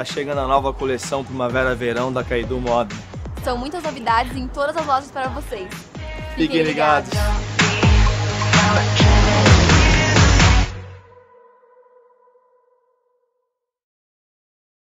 tá chegando a nova coleção Primavera-Verão da Caidu Moda. São muitas novidades em todas as lojas para vocês. Fiquem ligados!